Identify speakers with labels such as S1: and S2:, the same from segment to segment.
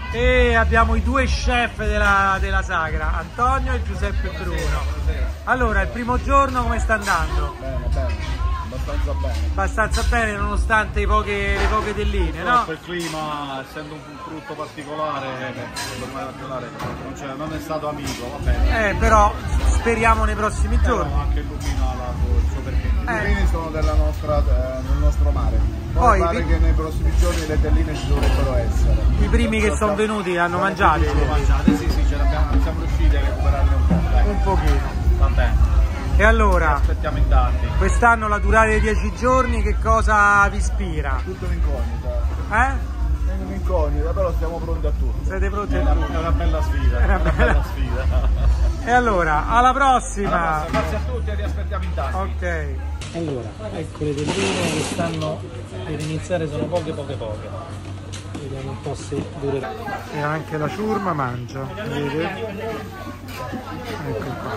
S1: E abbiamo i due chef della sagra, Antonio e Giuseppe Bruno. Allora, il primo giorno come sta andando?
S2: Bene. Abbastanza bene.
S1: Abbastanza bene nonostante le poche telline, no?
S2: Il clima, essendo un frutto particolare, non è stato amico, va bene.
S1: Però speriamo nei prossimi giorni.
S2: Anche il Lubino ha il suo perché. I lupini sono del nostro mare. Poi pare che nei prossimi giorni le telline ci dovrebbero essere.
S1: I primi che sono venuti hanno mangiato?
S2: Sì, siamo riusciti a recuperarne un po'. Dai.
S1: Un pochino.
S2: Va bene.
S1: E allora,
S2: aspettiamo in tanti.
S1: Quest'anno la durata dei 10 giorni che cosa vi ispira?
S2: Tutto un'incognita.
S1: È
S2: un'incognita, però siamo pronti a tutto.
S1: Siete pronti a tutto?
S2: È una bella sfida. È una bella sfida.
S1: E allora, alla prossima!
S2: Grazie a tutti e vi aspettiamo in tanti.
S1: Ok. Allora, ecco le telline che stanno per iniziare, sono poche. Vediamo un po' se durerà. E anche la ciurma mangia, vedete? Ecco qua.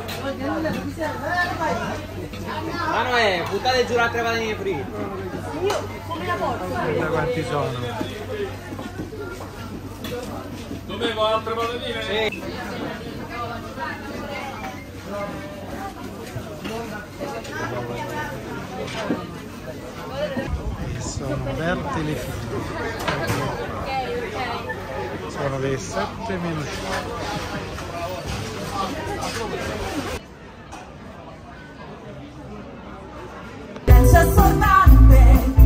S3: Manuè, buttate giù l'altra patatine fritte.
S4: Io come la porto?
S1: Guarda quanti sono.
S2: Dovevo altre patatine?
S3: Sì.
S1: E sono aperte le file. Sono le 7 meno 5.
S4: Penso assordante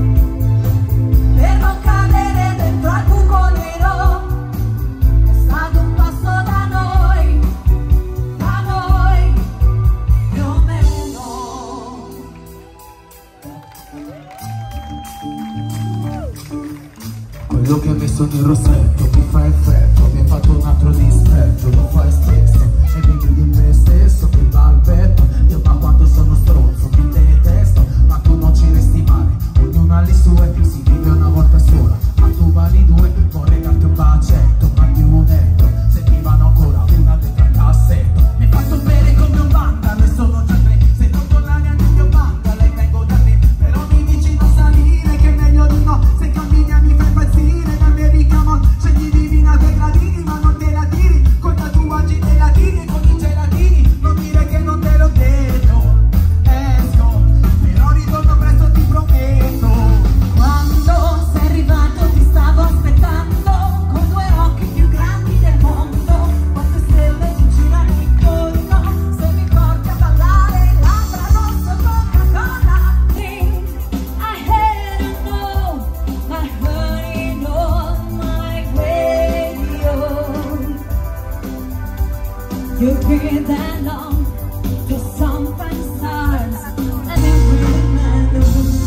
S4: per non cadere dentro al buco nero. È stato un passo da noi più o meno.
S5: Quello che hai messo nel rossetto mi fa effetto, mi hai fatto un altro dispetto, lo fai stesso e vedi di me stesso che va al petto. Io ma quando sono stronzo mi detesto, ma tu non ci resti male, ognuno ha le sue, si vive una volta sola, ma tu vali due. Vorrei darti un bacetto, ma più onesto, sentivano ancora una dentro al cassetto. Mi hai fatto bere come un vandalo e sono già tre, sei tolto l'aria nel mio bandalo e vengo da te, però mi dici non salire che è meglio di no, se cammini mi fai impazzire, da America Mall scegli divina dei gradini ma non te la tiri, con tatuaggi dei latini e con i gelatini, non dire che non te l'ho detto, esco, però ritorno presto ti prometto.
S4: Quando sei arrivato ti stavo aspettando con due occhi più grandi del mondo, quante stelle ti girano intorno, se mi porti a ballare labbra rossa Coca-Cola. I had to know, I heard it on my radio. You're bigger than long, just some fine stars, and it will matter.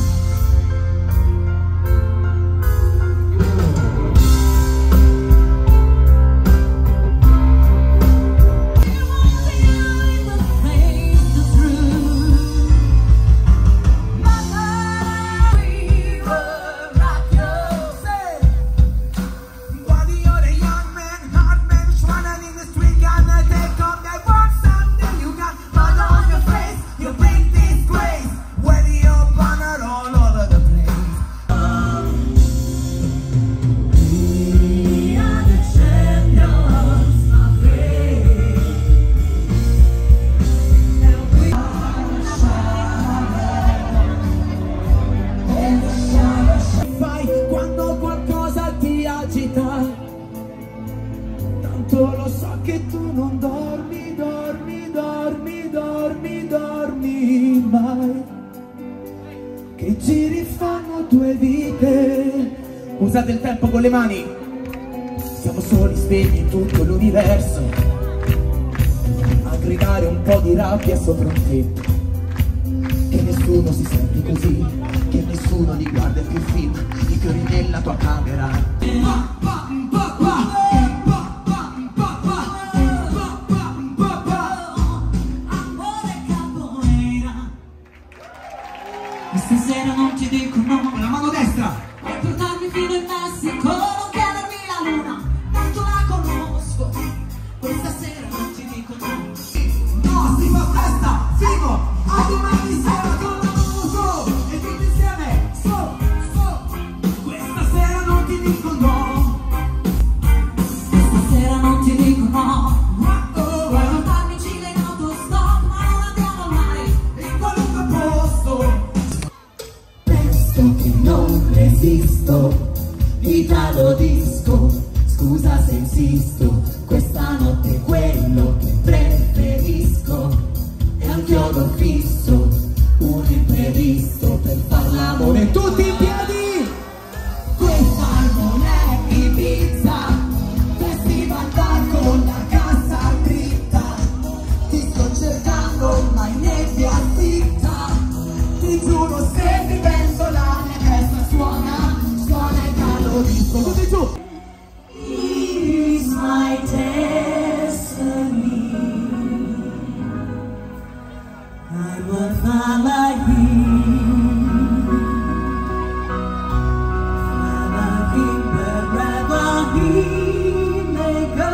S5: Quando qualcosa ti agita, tanto lo so che tu non dormi mai, che giri fanno due vite. Usate il tempo con le mani, siamo soli svegli in tutto l'universo, a gridare un po' di rabbia sopra un tetto, che nessuno si sente così, che nessuno li guarda più film, i fiori nella tua camera.
S4: Stasera non ti dico no,
S5: La mano destra!
S4: per portarmi fino in Messico, non chiedermi la luna, tanto la conosco. Questa sera non ti dico no.
S5: No, si fa festa, figo, a domani sera con l'uso e tutti insieme, questa sera non ti dico no.
S4: my destiny. I will follow him wherever he may go.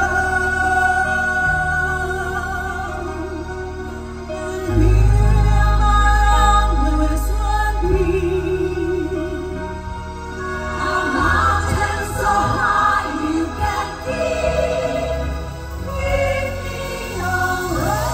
S4: And here my always will be. A mountain so high you can keep me away.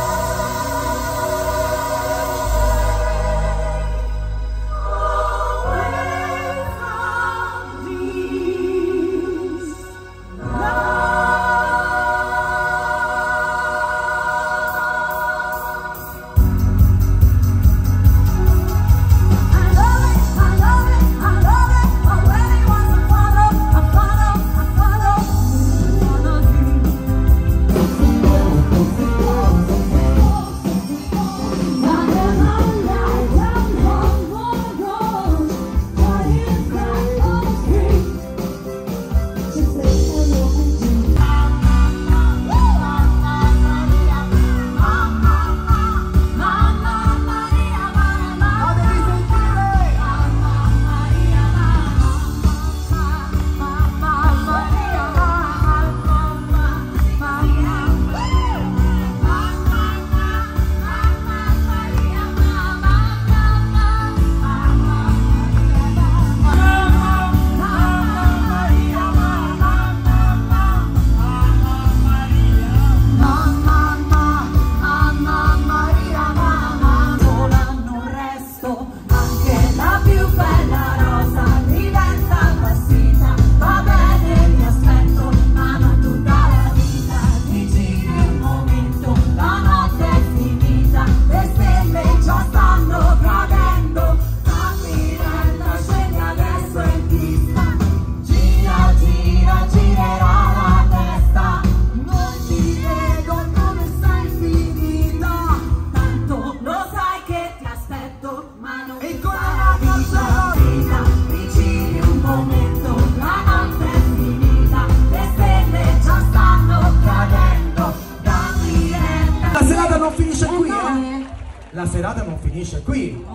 S5: La serata non finisce qui.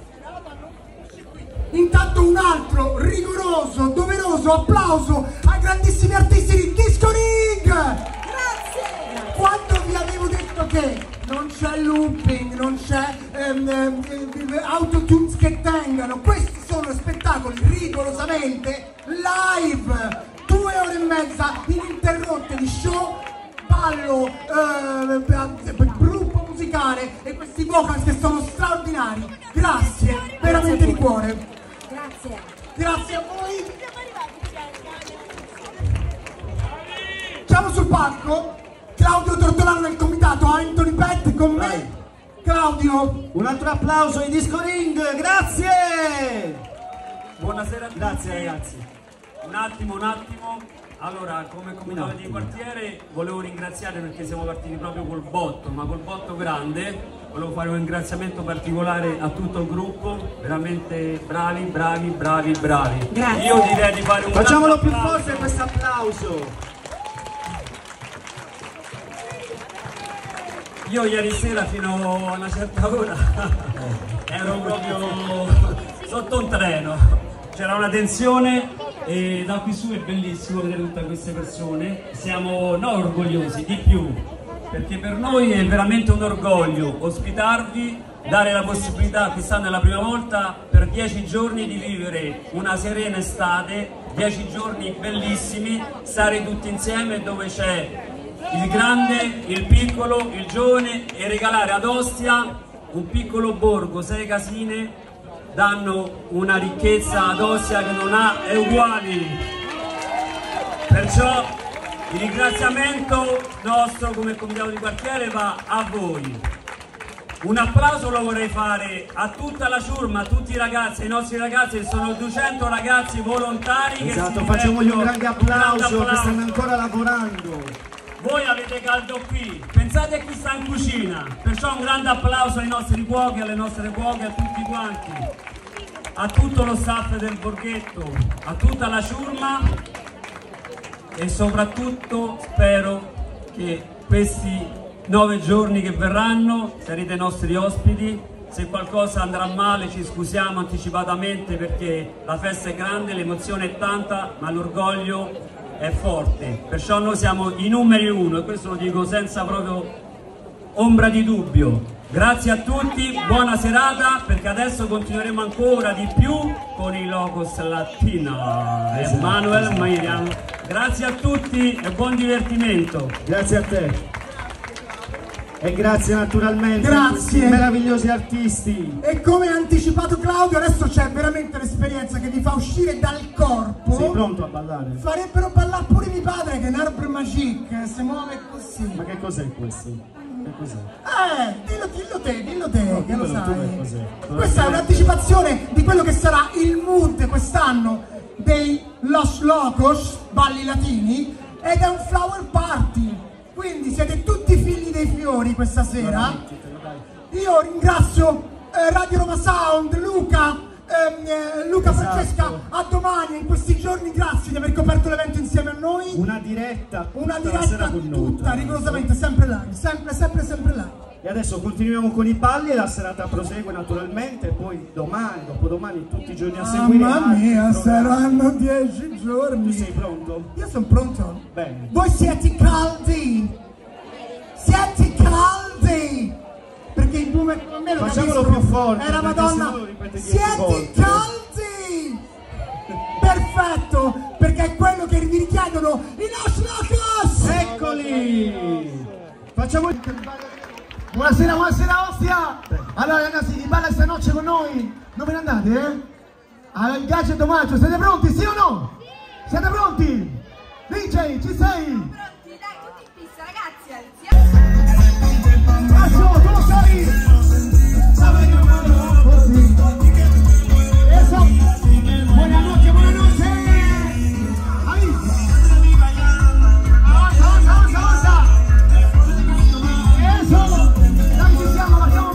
S6: Intanto un altro rigoroso, doveroso applauso ai grandissimi artisti di Disco Ring! Grazie! Quando vi avevo detto che non c'è looping, non c'è autotunes che tengano, questi sono spettacoli rigorosamente live! 2 ore e mezza ininterrotte di show, ballo, gruppo musicale e questi vocals che sono straordinari. Grazie, veramente di cuore.
S4: Grazie.
S6: Grazie a voi. Siamo sul palco. Claudio Tortolano del comitato, Anthony Pett con me. Claudio.
S5: Un altro applauso ai Disco Ring, grazie!
S7: Buonasera a tutti. Grazie ragazzi. Un attimo. Allora, come comitato di quartiere volevo ringraziare perché siamo partiti proprio col botto, ma col botto grande. Volevo fare un ringraziamento particolare a tutto il gruppo, veramente bravi.
S4: Grazie.
S7: Io direi di fare un
S5: Facciamolo più forte questo applauso.
S7: Io ieri sera fino a una certa ora ero proprio sotto un treno, c'era una tensione e da qui su è bellissimo vedere tutte queste persone. Siamo orgogliosi, di più, perché per noi è veramente un orgoglio ospitarvi, dare la possibilità, quest'anno è la prima volta, per 10 giorni di vivere una serena estate, 10 giorni bellissimi, stare tutti insieme dove c'è il grande, il piccolo, il giovane, e regalare ad Ostia un piccolo borgo, 6 casine, danno una ricchezza ad Ostia che non ha uguali. Perciò il ringraziamento nostro come comitato di quartiere va a voi. Un applauso lo vorrei fare a tutta la ciurma, a tutti i ragazzi, ai nostri ragazzi, sono 200 ragazzi volontari che si
S5: facciamogli un grande applauso, che stanno ancora lavorando.
S7: Voi avete caldo qui, pensate che sta in cucina, perciò un grande applauso ai nostri cuochi, alle nostre cuoche, a tutti quanti, a tutto lo staff del borghetto, a tutta la ciurma. e soprattutto spero che questi 9 giorni che verranno sarete i nostri ospiti. Se qualcosa andrà male ci scusiamo anticipatamente perché la festa è grande, l'emozione è tanta, ma l'orgoglio è forte. Perciò noi siamo i numeri 1 e questo lo dico senza proprio ombra di dubbio. Grazie a tutti, buona serata, perché adesso continueremo ancora di più con i Locos Latina. Emanuel, Miriam. Grazie a tutti e buon divertimento.
S8: Grazie a te. E grazie naturalmente
S6: Grazie.
S8: a questi meravigliosi artisti.
S6: E come ha anticipato Claudio, adesso c'è veramente l'esperienza che vi fa uscire dal corpo.
S8: Sei pronto a ballare?
S6: Farebbero ballare pure mio padre, che è un arbre magique, si muove così.
S8: Ma che cos'è questo? Che cos'è?
S6: Dillo te, che lo
S8: Tu
S6: sai.
S8: che cos'è?
S6: Questa è un'anticipazione di quello che sarà il mood quest'anno dei Los Locos, balli latini, ed è un flower party. Quindi siete tutti figli dei fiori questa sera. Io ringrazio Radio Roma Sound, Luca, Francesca, a domani, in questi giorni, grazie di aver coperto l'evento insieme a noi.
S8: Una diretta
S6: Tutta, rigorosamente, sempre live, sempre live.
S8: E adesso continuiamo con i balli e la serata prosegue naturalmente, poi domani, dopodomani, tutti i giorni a seguire.
S6: Mamma mia, saranno 10 giorni.
S8: Tu sei pronto?
S6: Io sono pronto.
S8: Bene.
S6: Voi siete caldi? Siete caldi? Perché il boomer con me lo
S8: Facciamolo
S6: capiscono.
S8: più forte,
S6: Era
S8: perché
S6: Madonna.
S8: sennò lo ripete 10
S6: Siete
S8: volte.
S6: caldi? Perfetto, perché è quello che vi richiedono i nostri locos.
S8: Eccoli! Facciamo il...
S6: Buonasera Ostia! Allora ragazzi, chi balla stanotte con noi? Non ve ne andate, eh? Al gadget omaggio, siete pronti, sì o no? Siete pronti? DJ, ci sei?
S9: Pronti, dai, tutti in pista, ragazzi, alziamo!
S6: Massimo, tu lo sai? Così. Eso. Buonanotte, buonanotte! Ahí. Avanza! Eso. Dai, ci siamo, facciamo.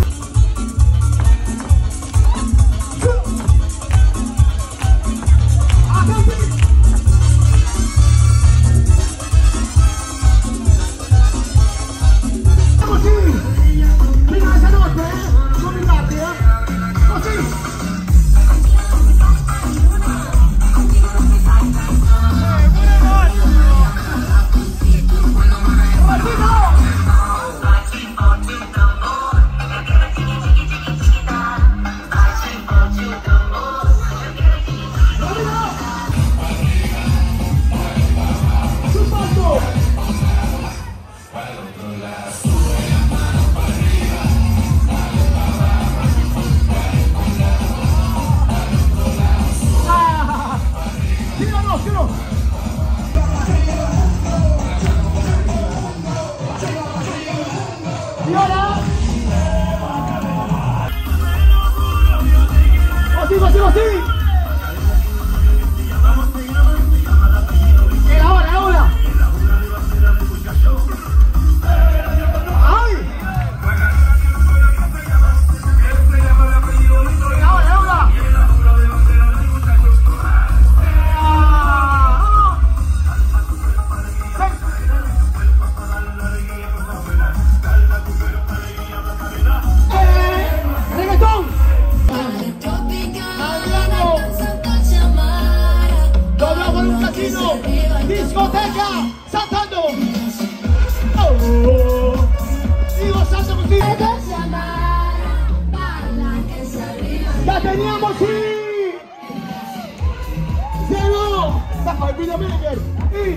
S6: Discoteca saltando. Oh, sigo saltando così. La teníamos sí. Llegó. Saca el videomaker. Y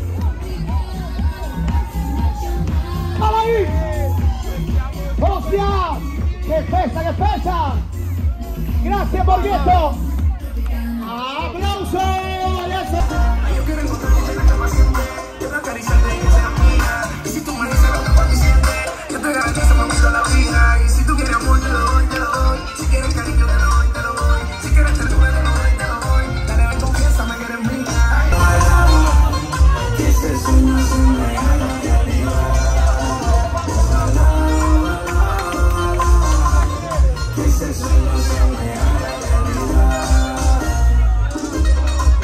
S6: ¡vamos ahí! ¡Hostia! ¡Qué pesa! ¡Gracias, Borghetto! ¡Aplauso!
S10: Yo quiero encontrarte en la cama siempre, quiero acariciarte y que seas mía. Y si tú me dices lo que por ti sientes, yo te garantizo mami toda la vida. Y si tú quieres amor, te lo doy. Si quieres cariño, te lo doy. Si quieres ternura, te lo doy. Dale, ven, confiésame que eres mía. Que ese sueño se me haga realidad. Que ese sueño se me haga realidad.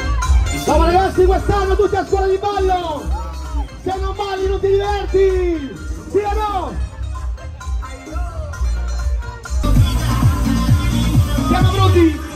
S11: quest'anno tutti a scuola di ballo! Se non balli non ti diverti! Sì o no? Siamo pronti?